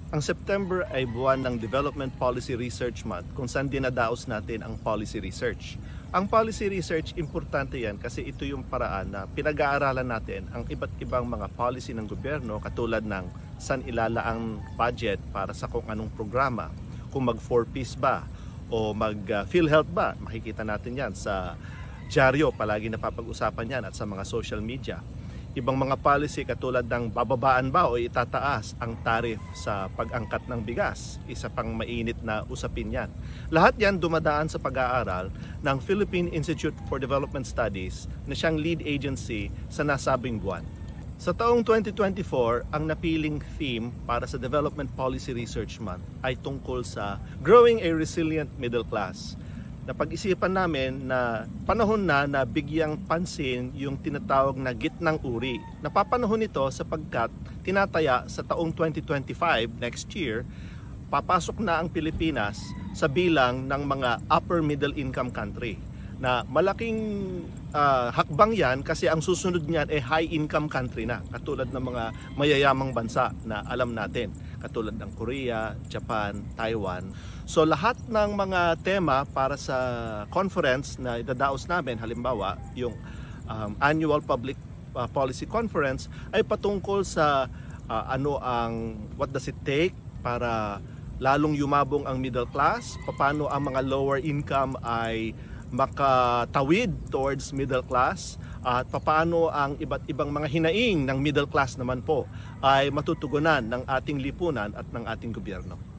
Ang September ay buwan ng Development Policy Research Month kung saan dinadaos natin ang policy research. Ang policy research, importante yan kasi ito yung paraan na pinag-aaralan natin ang iba't ibang mga policy ng gobyerno katulad ng saan ilalaang budget para sa kung anong programa, kung mag-4Ps ba o mag-PhilHealth ba. Makikita natin yan sa dyaryo, palagi napapag-usapan yan at sa mga social media. Ibang mga policy katulad ng bababaan ba o itataas ang tarif sa pag-angkat ng bigas. Isa pang mainit na usapin yan. Lahat yan dumadaan sa pag-aaral ng Philippine Institute for Development Studies na siyang lead agency sa nasabing buwan. Sa taong 2024, ang napiling theme para sa Development Policy Research Month ay tungkol sa Growing a Resilient Middle Class. Napag-isipan namin na panahon na bigyang pansin yung tinatawag na gitnang uri. Napapanahon ito sapagkat tinataya sa taong 2025, next year, papasok na ang Pilipinas sa bilang ng mga upper middle income country. Na malaking hakbang yan kasi ang susunod niyan ay high income country na, katulad ng mga mayayamang bansa na alam natin, katulad ng Korea, Japan, Taiwan. So lahat ng mga tema para sa conference na idadaos namin, halimbawa yung Annual Public Policy Conference, ay patungkol sa what does it take para lalong yumabong ang middle class, paano ang mga lower income ay makatawid towards middle class, at paano ang iba't ibang mga hinaing ng middle class naman po ay matutugunan ng ating lipunan at ng ating gobyerno.